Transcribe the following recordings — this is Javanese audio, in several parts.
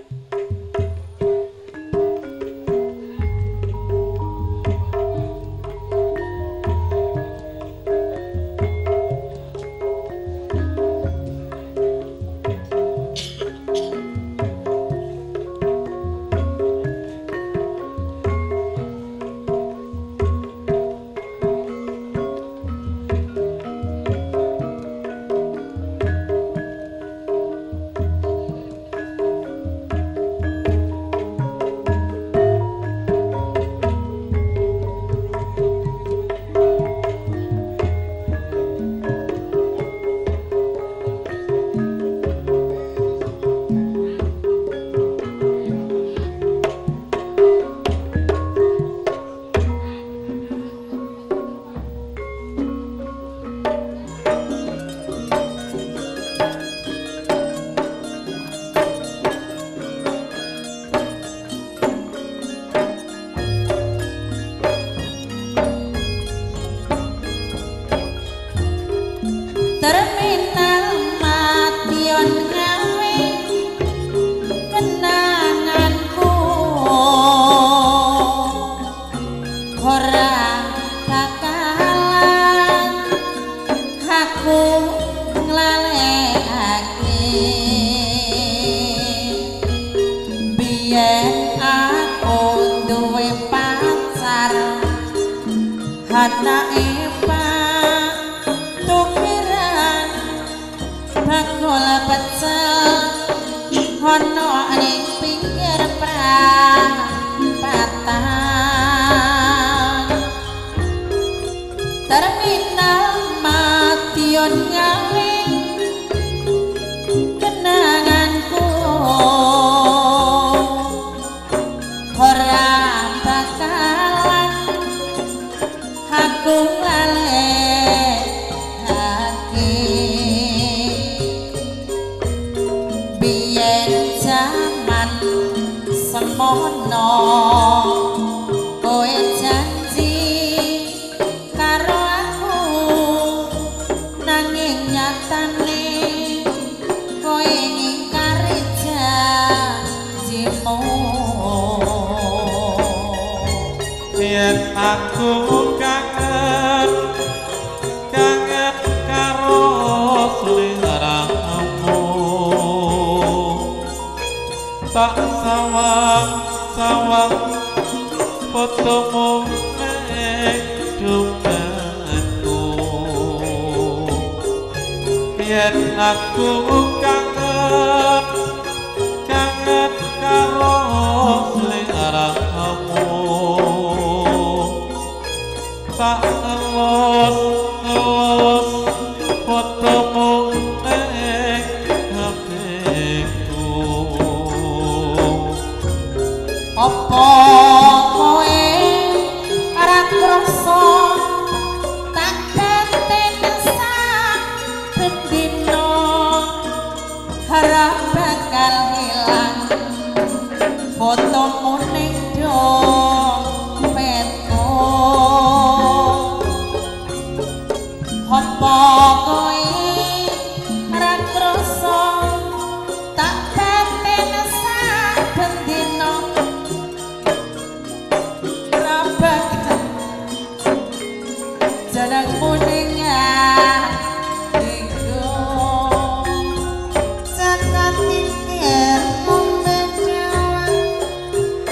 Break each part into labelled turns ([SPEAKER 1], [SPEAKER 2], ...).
[SPEAKER 1] Terminal mation ngawe kenanganku ora bakalan aku nglalekake biyen aku duwe pacar anake bakul pecel ono ning pinggir perapatan terminal mation ngawe kenanganku ora bakalan aku semono kowe janji karo aku nanging nyatane kowe ngingkari janjimu
[SPEAKER 2] yen aku kangen karo seliramu tak sawang fotomu ning dompetku yen aku kangen karo seliramu tak ngelus fotomu ning HP-ku
[SPEAKER 1] apa kowe ora krasa tak teten sak bendino harap bakal hilang fotomu ning dompetku apa kowe ora krasa tak teten sak bendino jangan kuningan iku jangan mikir membedawan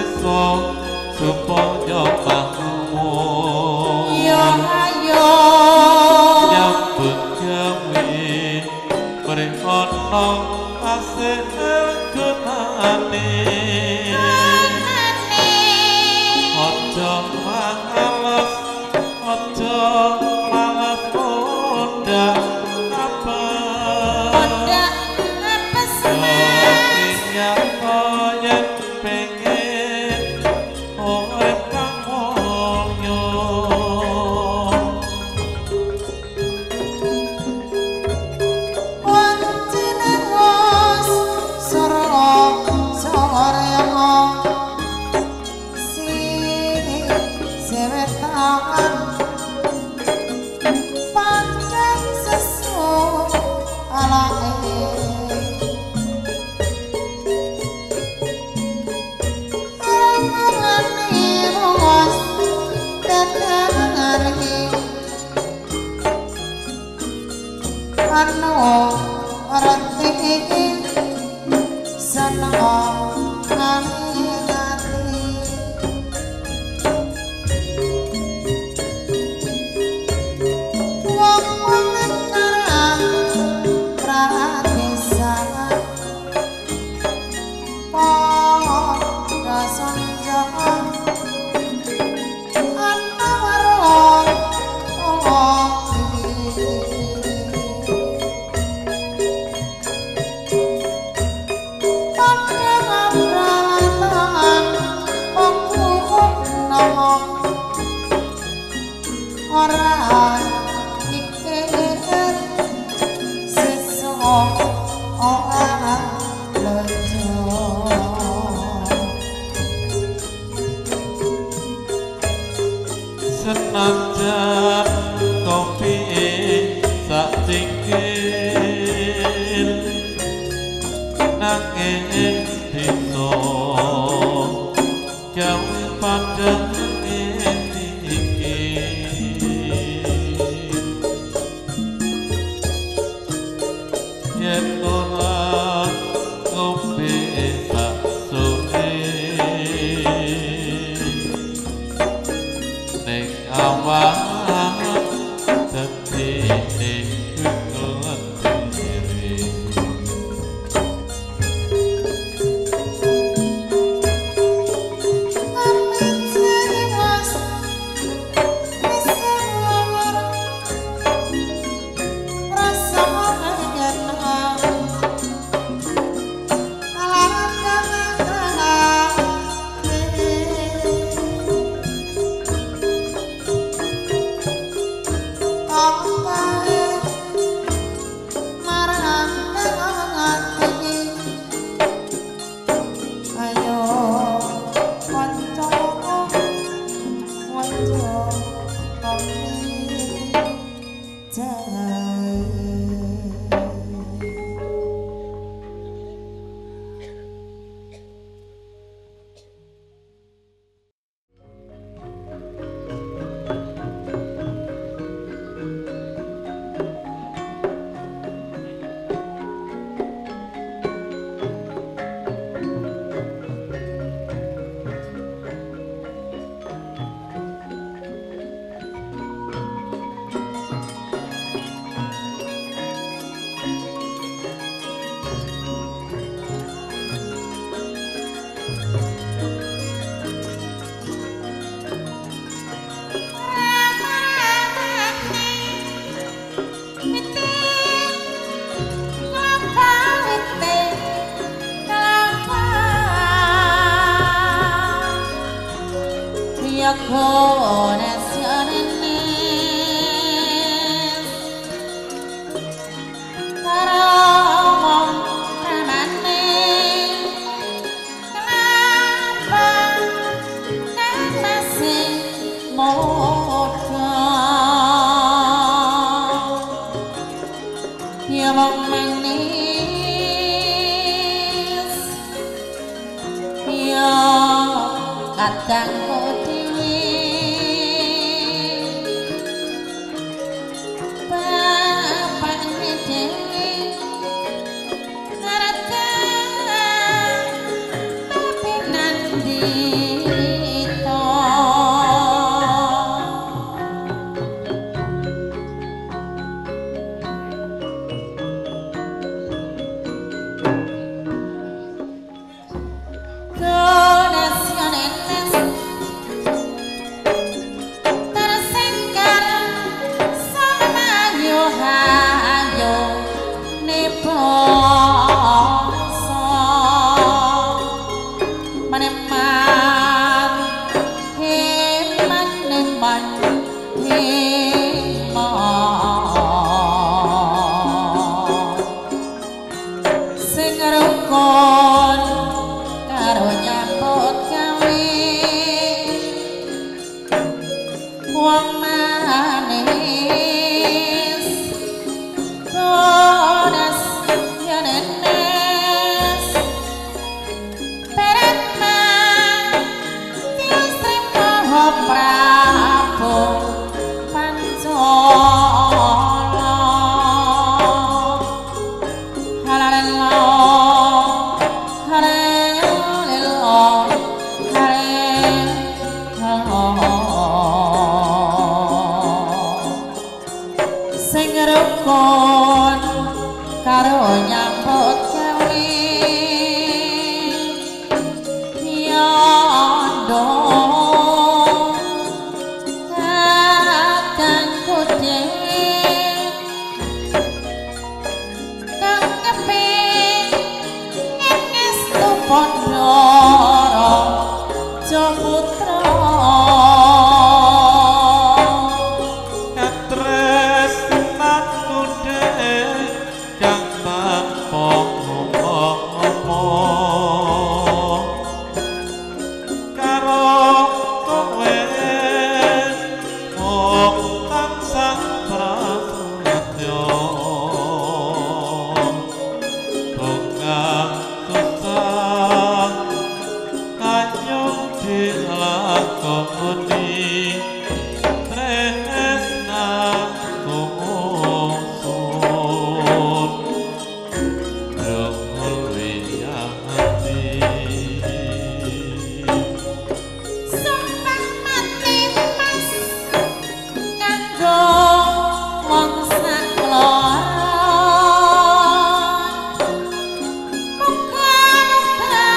[SPEAKER 2] desa supaya makmur
[SPEAKER 1] yo ayo
[SPEAKER 2] nyambut gawe mrikono asih gunane aja males aja males mondhak apa ya kaya pengen urip kang mulya
[SPEAKER 1] wong cinengos sora sorya si sewetan panjang sesu alae anu reti seneng ngati wong karang pradesa padha sonjo ana warung ora mikir sesuk ora lejo
[SPEAKER 2] senajan kopi sak cingkir nanging desa gawe padang iki yen ora ngombe sak sore ning awak dadi ning diri
[SPEAKER 1] kadangku dhewe bapakne dhewe ngerti tapi nanti putra
[SPEAKER 2] katres nanku dek kang tanpa ngomong karo kowe mung tansah prasetyo bunga susah kanyong dilakoni tresna kusun rungul wiyati
[SPEAKER 1] sumpah mati mas kanggo wong sakloro muga-muga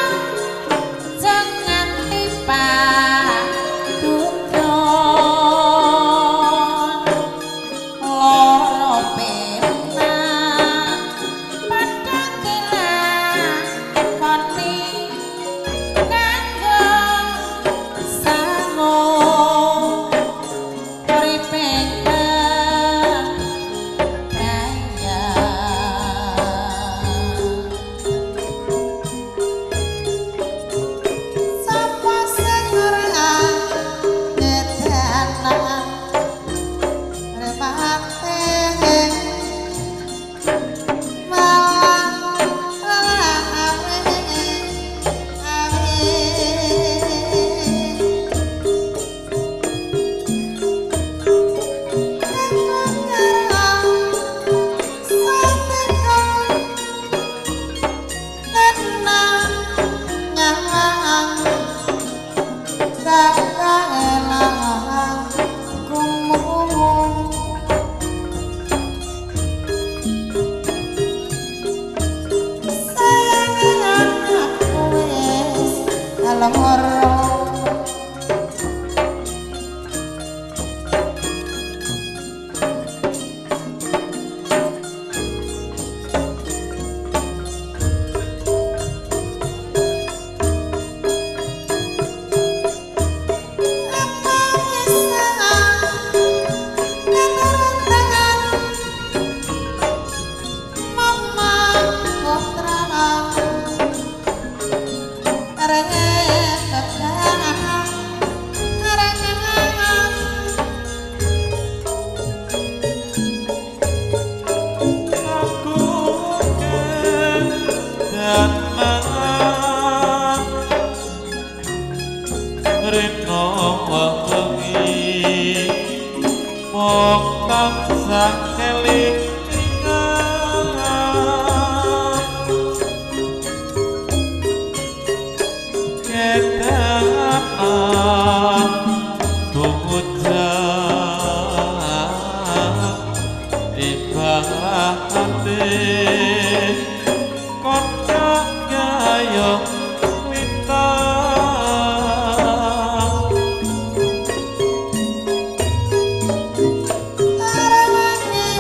[SPEAKER 1] jangan tiba tutun loro pena padha dilakoni kanggo sangu uripe kaya sapa sing ora ngedana repate
[SPEAKER 2] Rino wengi mok tansah keling kedanan bujang ibahate kocok gayung
[SPEAKER 1] Arang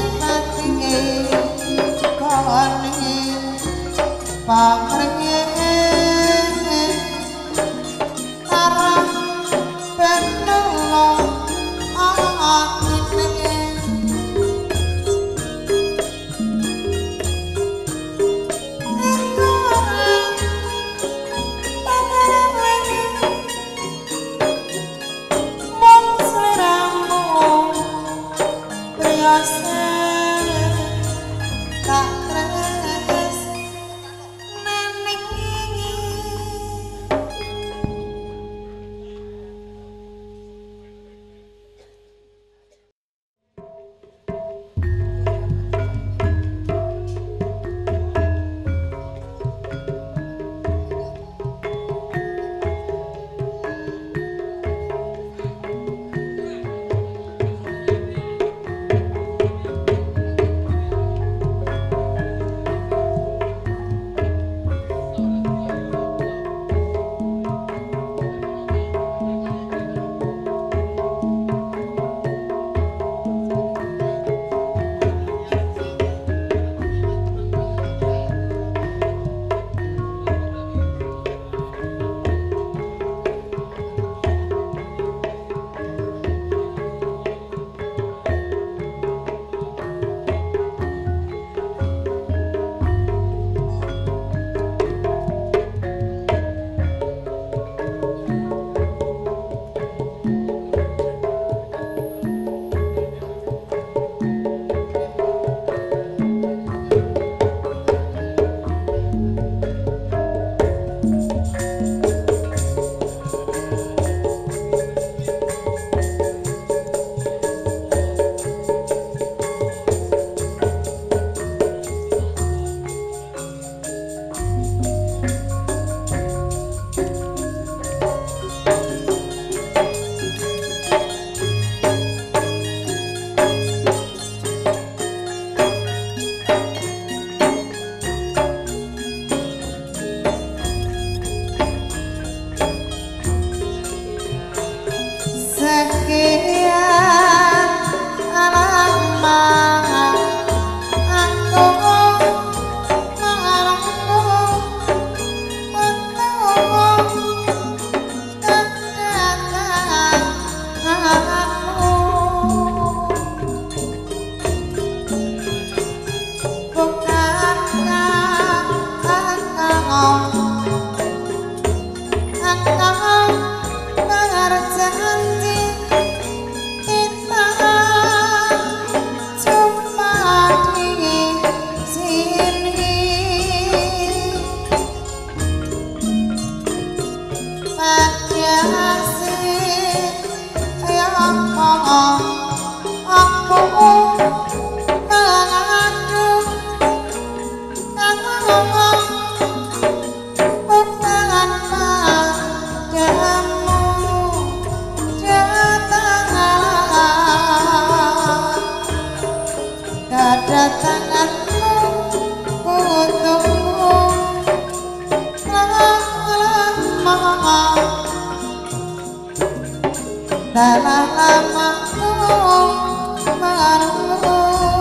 [SPEAKER 1] dalam lamaku mengeluh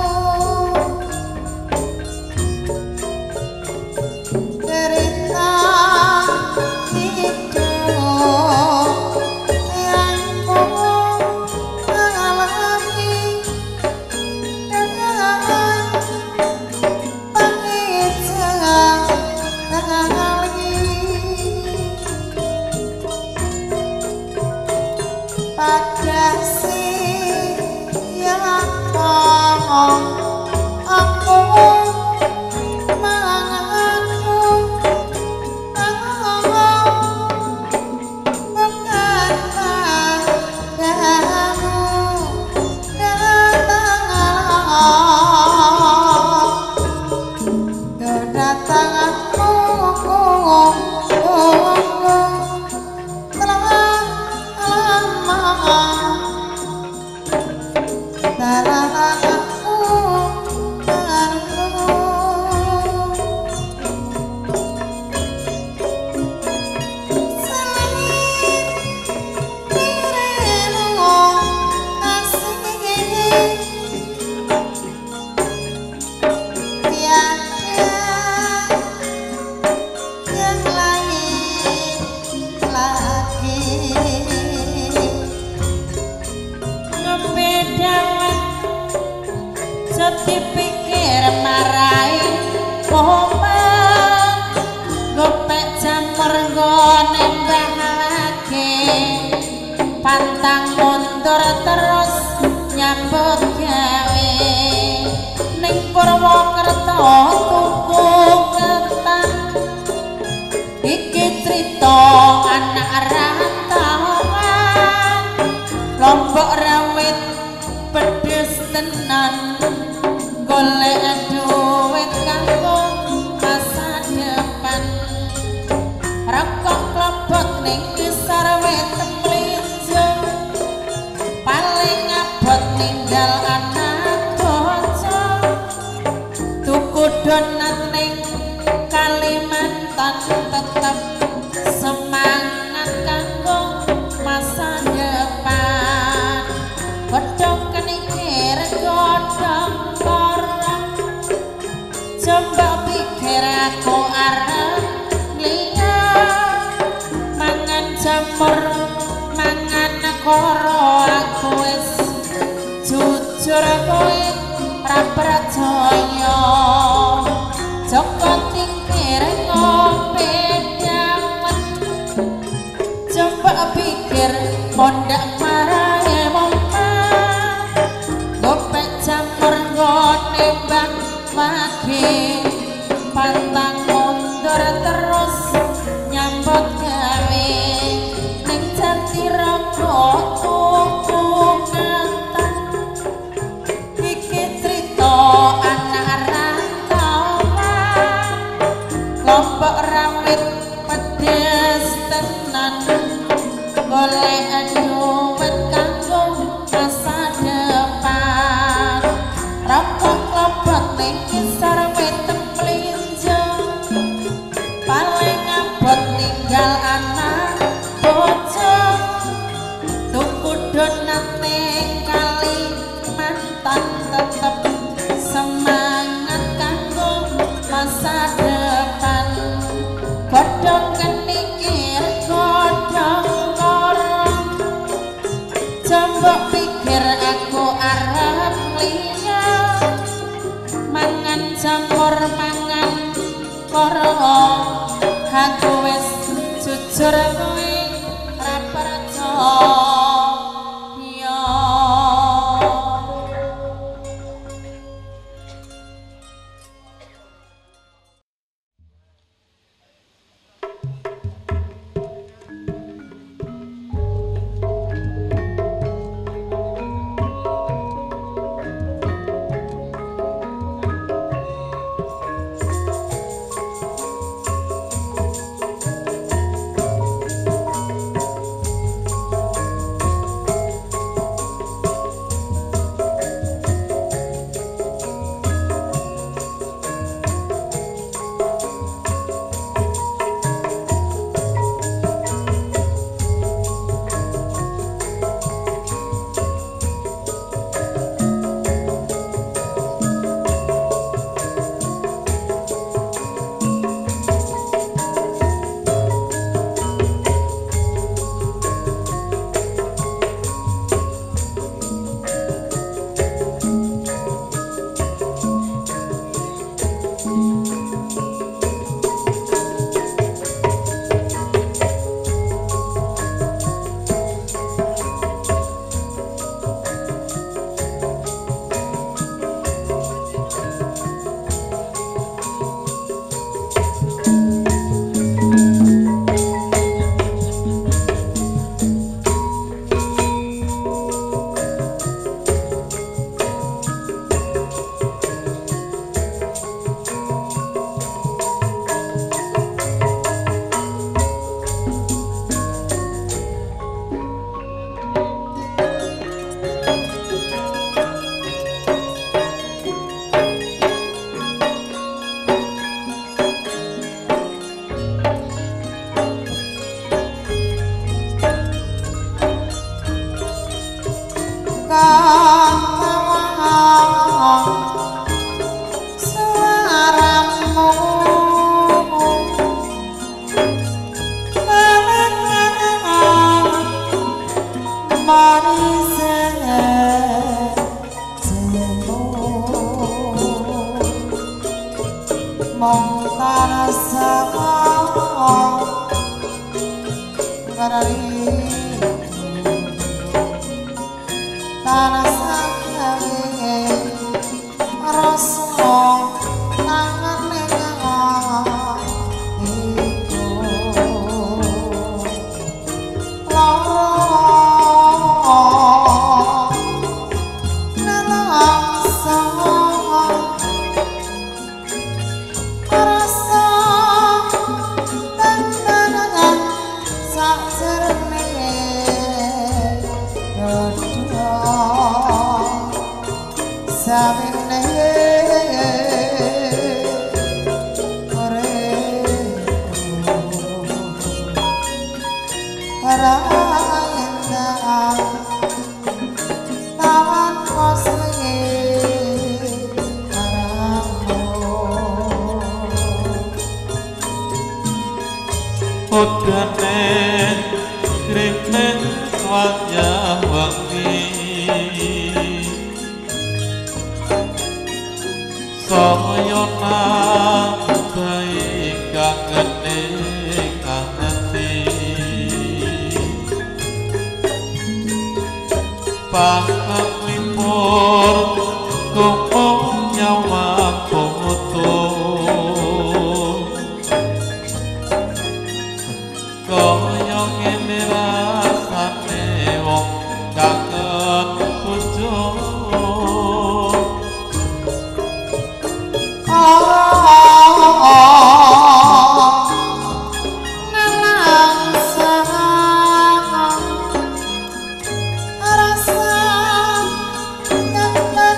[SPEAKER 1] cerita hidup yang ku alami dengan penghitungan kali pada siapa aku mengaku bukan padamu kedatanganmu telah lama dalam aku selain dirimu kasih tiada yang lain lagi ngebedawan setipikir marai momen gopek jamur ngone mbahake pantang mundur terus nyambut gawe ning Purwokerto tuku kentang iki cerita anak rantauan Lombok rawit pedes tenan golek duit kanggo masa depan rokok klobot ning ngisor wit mlinjo paling abot ninggal anak bocah tuku donat ning Kalimantan tetep semangat kanggo masa depan godhong kenikir godhong korong coba pikir aku arep lihat mangan jamur mangan koro aku wis jujur kowe ra percaya Joko tingkir ngopi dawet coba pikir mondak marai momen gopek jamur ngone bang wage pantang mundur terus nyambut gawe ning Jatirogo tuku kentang iki cerita anak rantauan Lombok rawit pedes tenan golek duit kanggo masa depan rokok klobot ning ngisor wit mlinjo paling abot ninggal anak bocah tuku donat ning Kalimantan tetep semangat kanggo masa depan godhong kenikir godhong korong coba pikir aku arep lihat mangan jamur mangan korong aku wis jujur kowe ra percaya
[SPEAKER 2] Udane krimen wajah wangi saya nambahi kangene kangeti panglipur kumpul nyawa foto kaya ngene rasane wong kangen bojo
[SPEAKER 1] rasa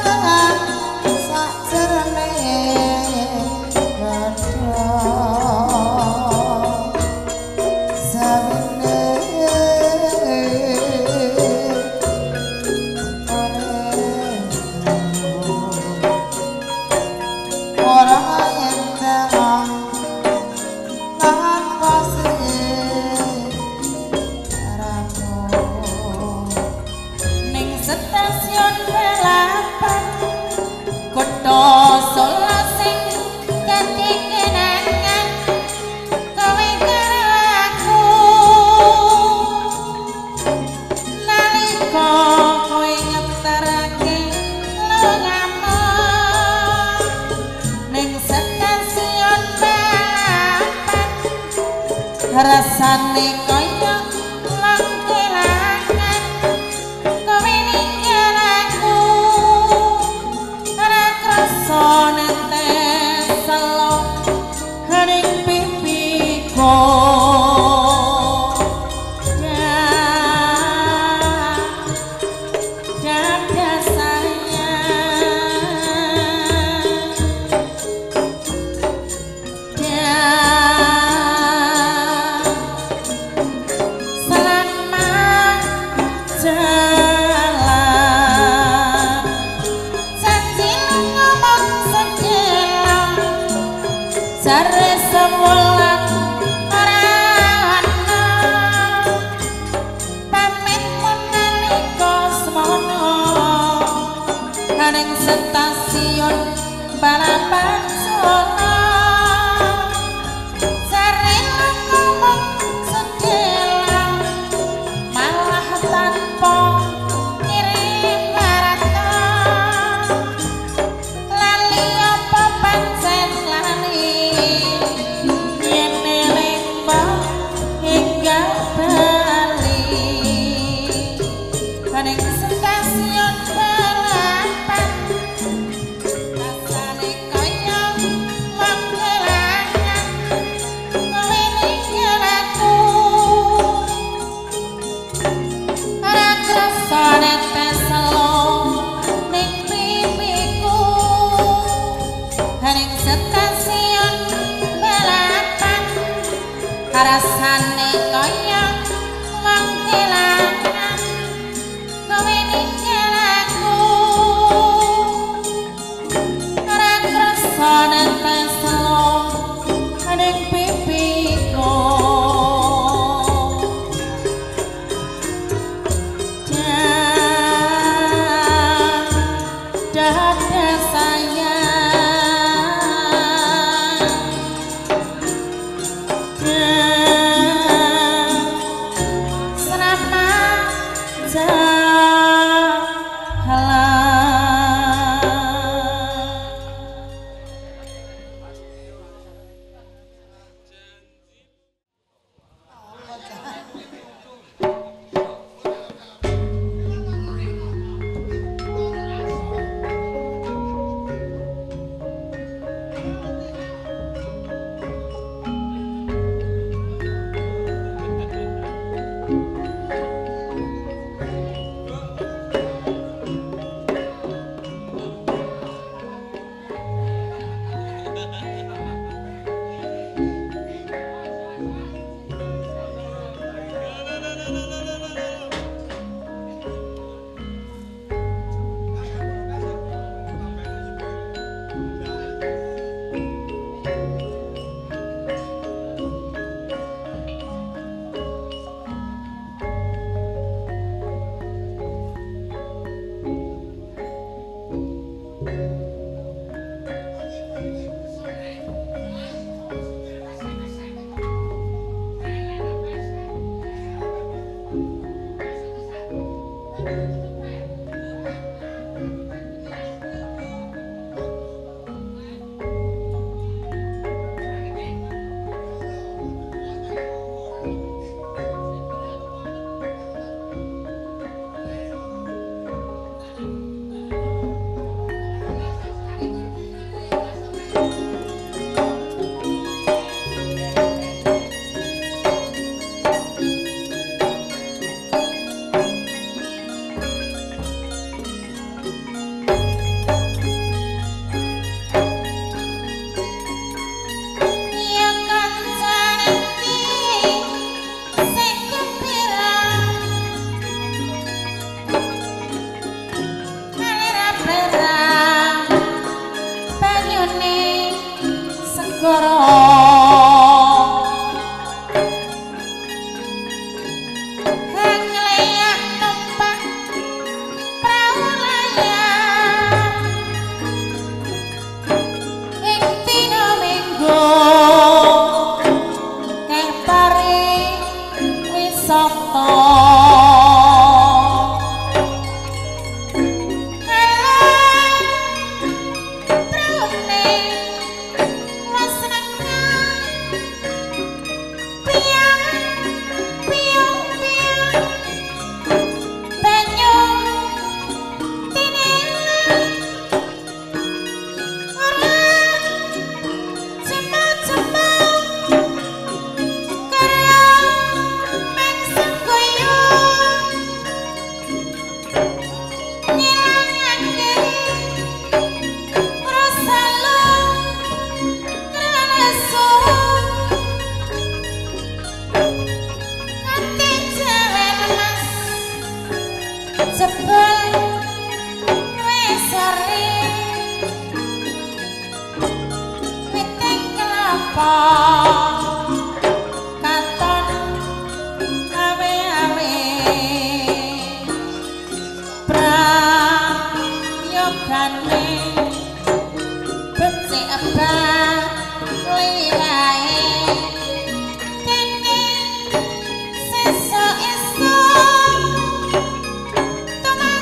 [SPEAKER 1] Toma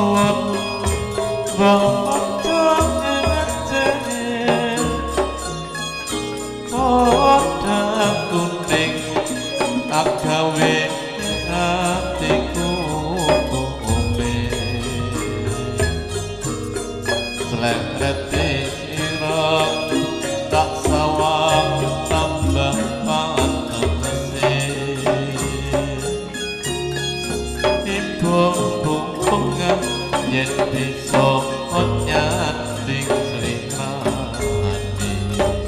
[SPEAKER 2] suwun baca ngeceh padha kuning agawe hatiku kome seleret ira tak sawang tambah panese ibu bunga yen bisa nyanding slirani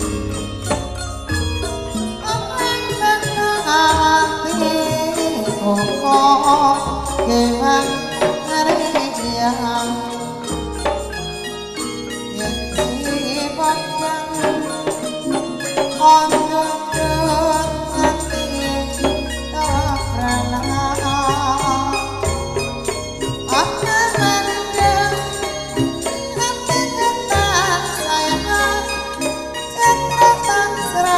[SPEAKER 1] Kewang arejang yen si padang ono ati taprana ana mandang ati ketan sayang citra tansra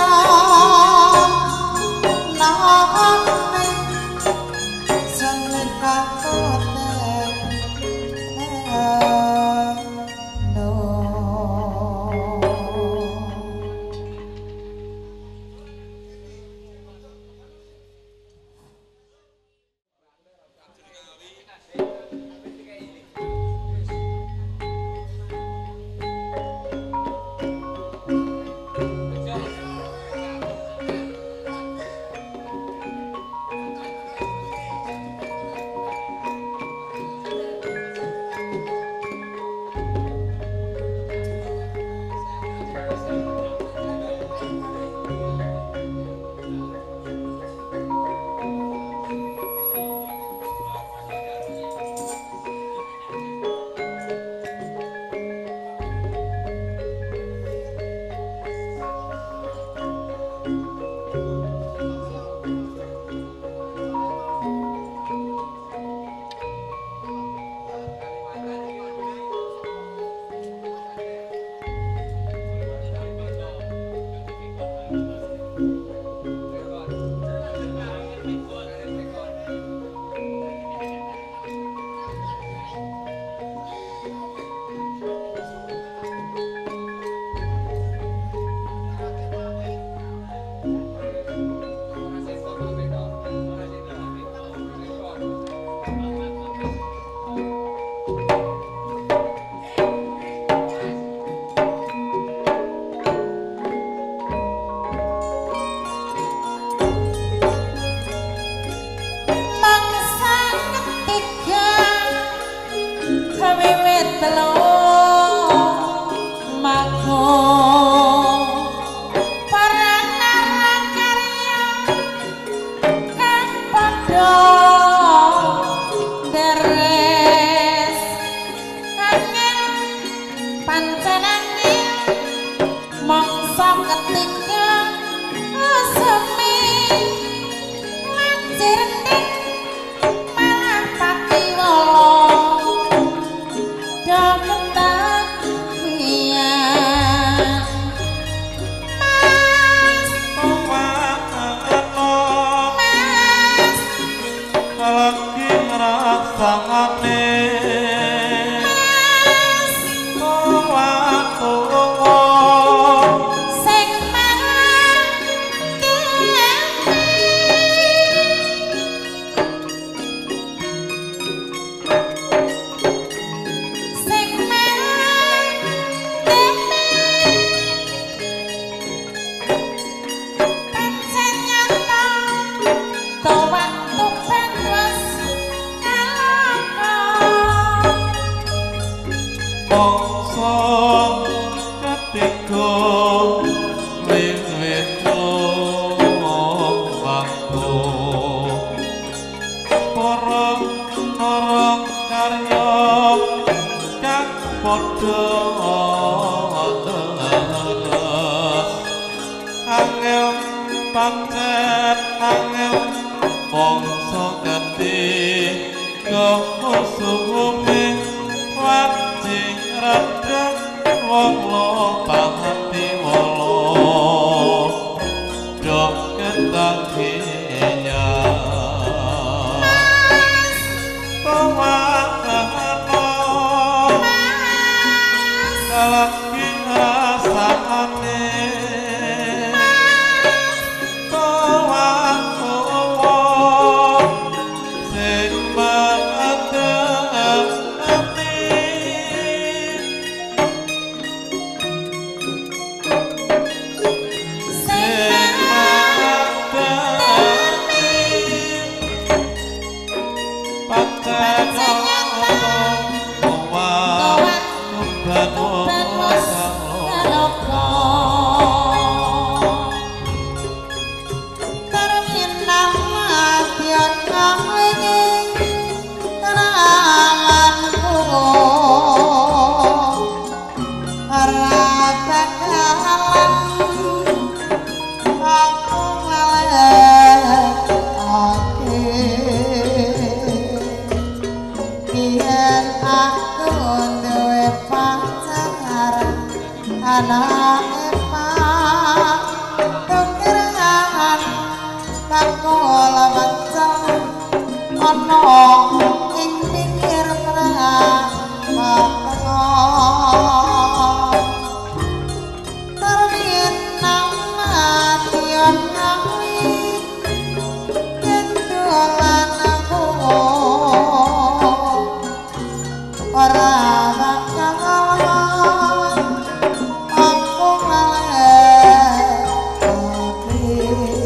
[SPEAKER 2] Mas,
[SPEAKER 1] aku duwe pacar anake pak tukeran bakula macam ana ing pinggir perapatan terwin namatian ngawi kendolan aku ora bakal aku ngalih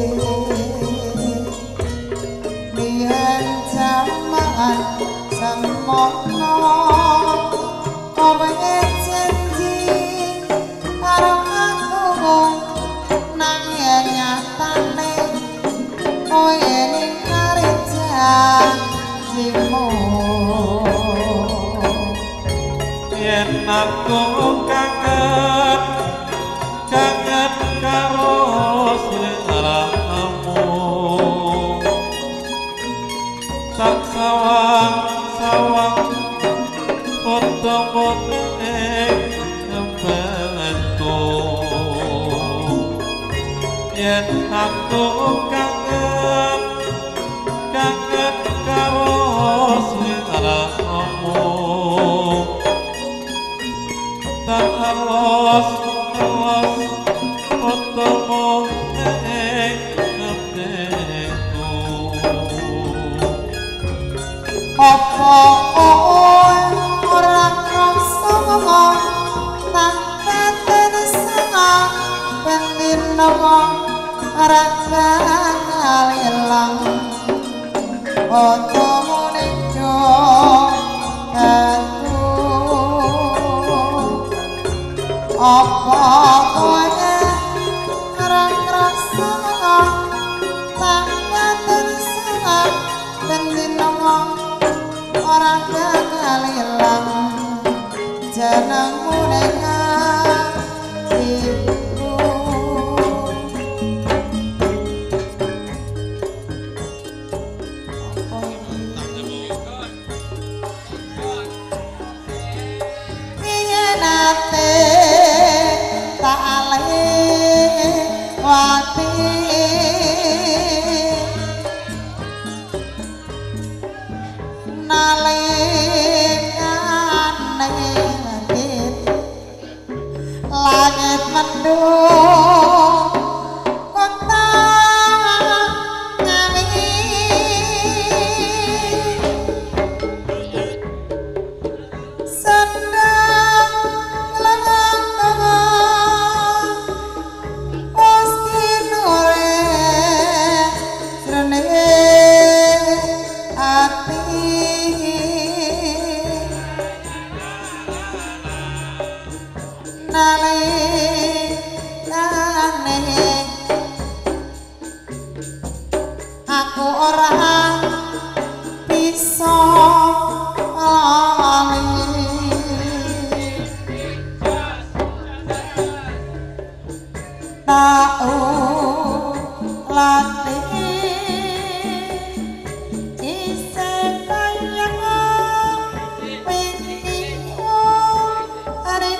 [SPEAKER 1] biyen jaman semono kowe janji karo aku nanging nyatane kowe ningkari janjimu
[SPEAKER 2] yen aku kangen kangen karo sliramu tak sawang-sawang foto-foto ing tempelenku yen aku kangen kangen karo sliramu tak alos-alos fotomu ing tempelenku
[SPEAKER 1] apa kowe ora krasa tak ketensanga ben dina ora bakal ilang fotomu ning dompetku apa kowe ora krasa tak ketensanga ben dina ora bakal ilang jenengmu ning atiku yen ate tak lewati nalikane langit mendung kota ngawi sendang lengang meski nore jroning ati nalikane aku ora bisa lali tau latih isih kaya wingi hari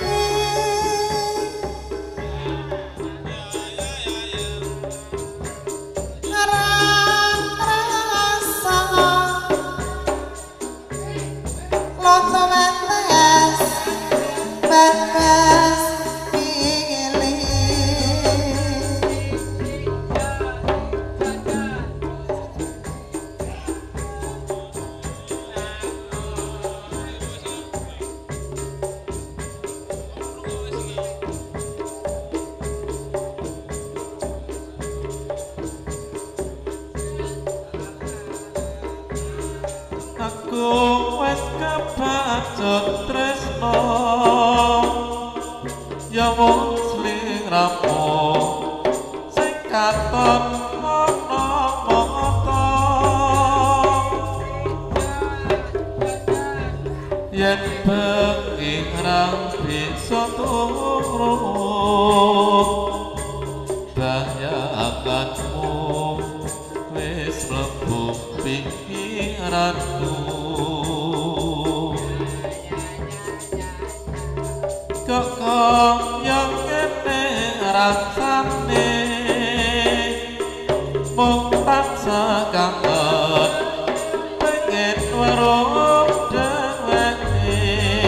[SPEAKER 2] aku wis kebacut tresno ya mung sliramu sing katon ana mata yen pengiran bisa turun bayanganmu wis mlebu pikiranku kaya ngene rasane mung tansah kangen pengen weruh dheweke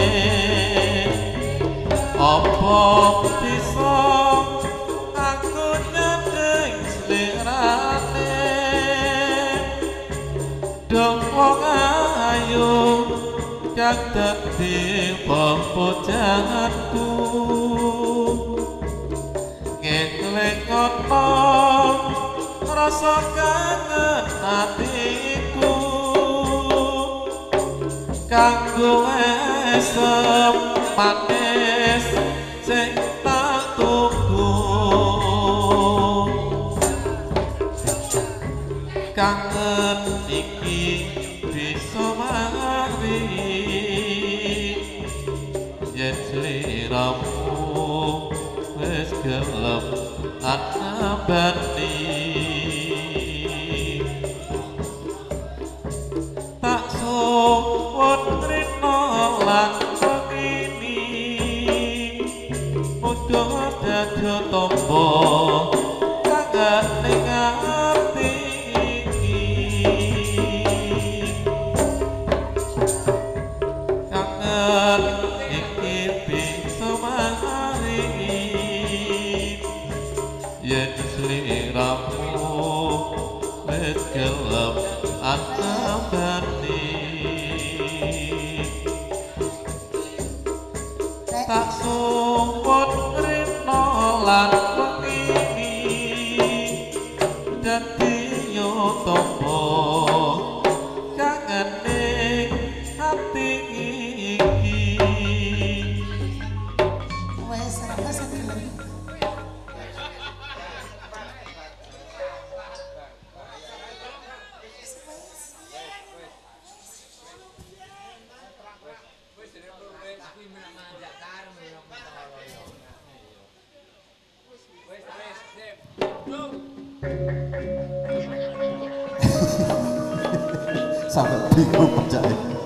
[SPEAKER 2] apa bisa aku nyanding slirane dong wong ayu kang dadi pepojanganku ngelengono rasa kangen hatiku kanggo esem manis sing tak tunggu kangen iki bisa mari yen sliramu wis gelem anabani tak suwun rina lan pengini muga dadi tombo kangen ning ati iki kangen iki bisa mari yen sliramu wis gelem anabani tak sumput rina lan pengini dadi yo tombo kangen ning ati iki
[SPEAKER 1] wes rasa sedih.
[SPEAKER 3] Sampai bingung percaya.